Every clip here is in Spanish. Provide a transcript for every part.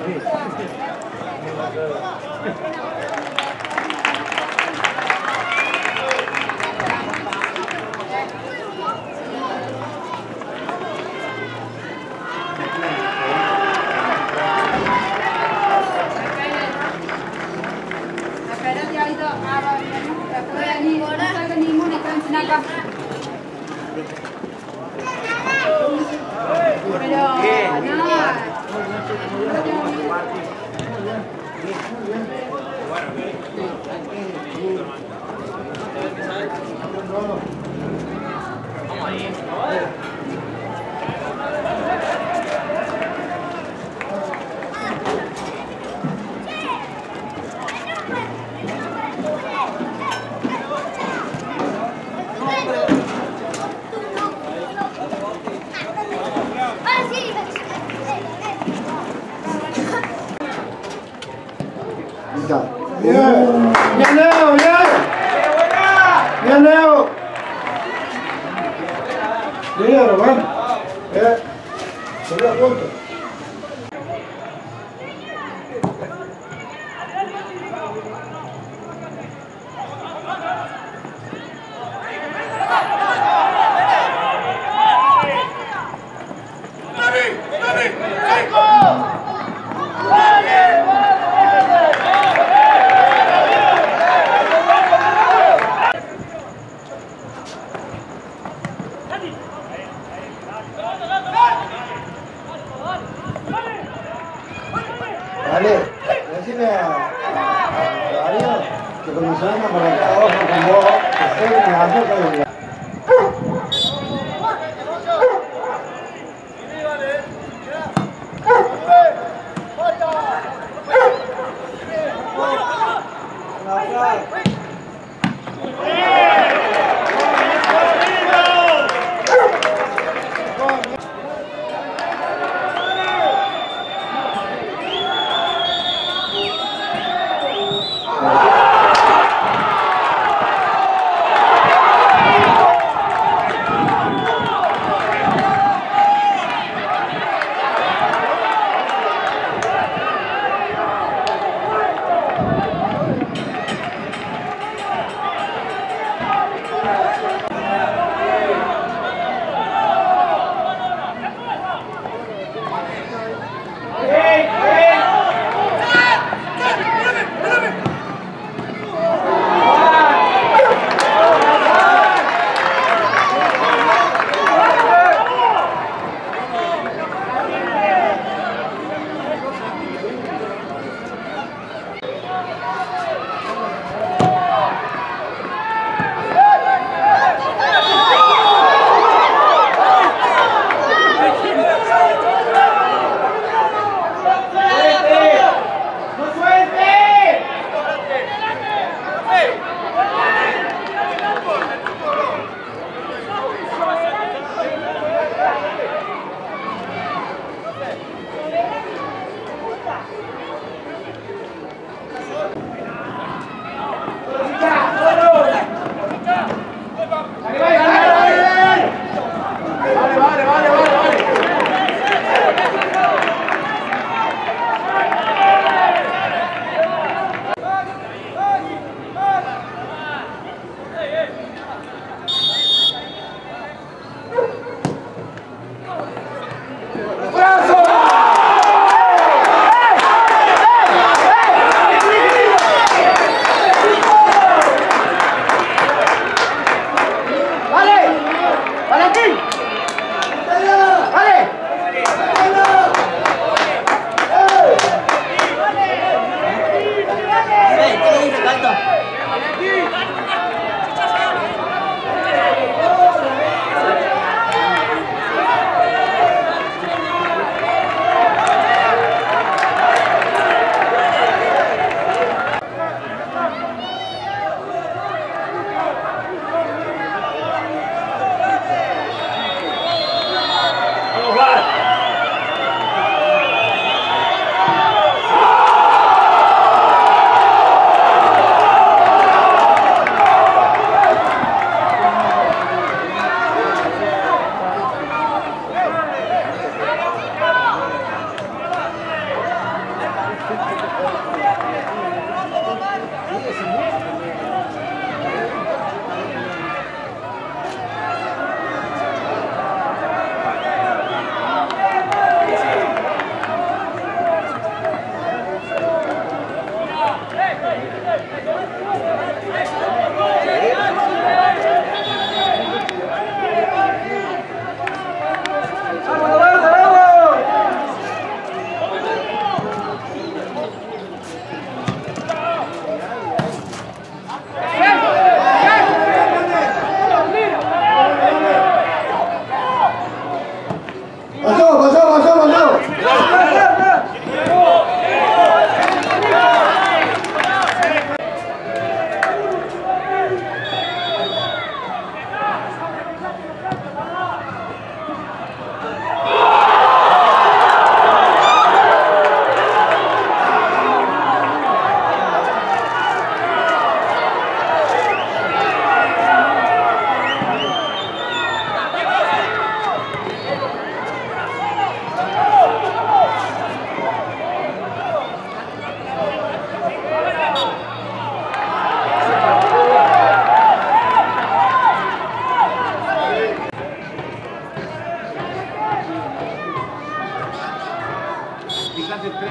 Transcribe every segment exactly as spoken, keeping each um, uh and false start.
Bien, bien Leo, bien. Bien Leo. Bien, Román. Bien. Sube a punto. Vale, decirle a, a Darío que cuando se venga para el trabajo con vos, que se me acerca de la...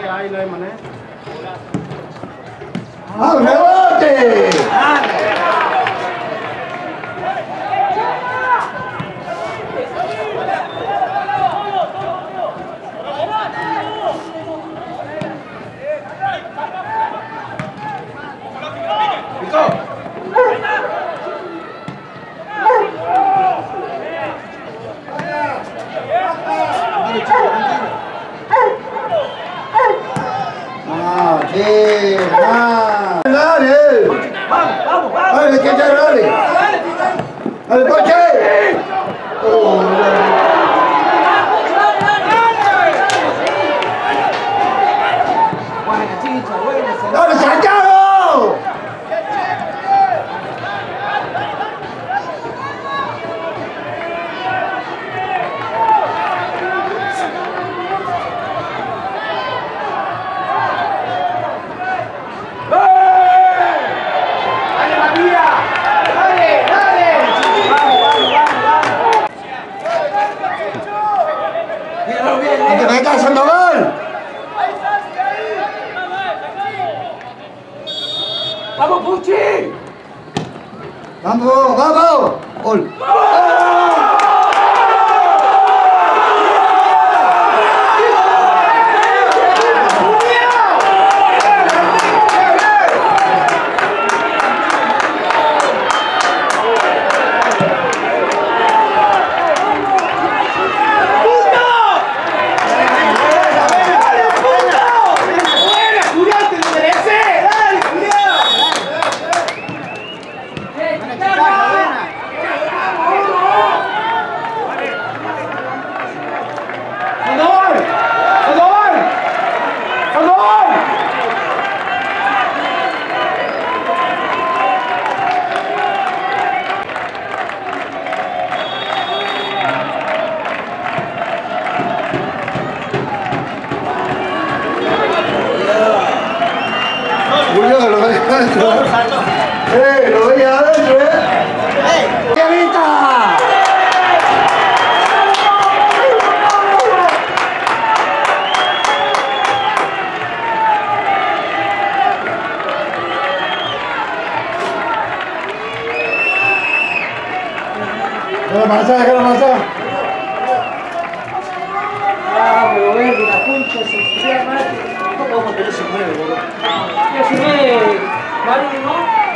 ahí lo hay mané. ¡Ah, un rebote! Ah, sí, ah. Dale. Vamos, vamos, vamos. Dale, que ya dale. Dale, Poche. Oh, Buena, chicha, buena. dale, Santiago. ¡Que me está haciendo gol! ¡Vamos, Puchi! ¡Vamos, vamos! ¡Gol! Julio, lo veía adentro. ¡Eh, lo veía adentro, eh! ¡Eh! ¡Qué vista! ¡Que lo pasa, que lo pasa! Ah, pero verde, la puncha se tira más. No podemos tener ese nueve, boludo. Ese nueve, vale, ¿no?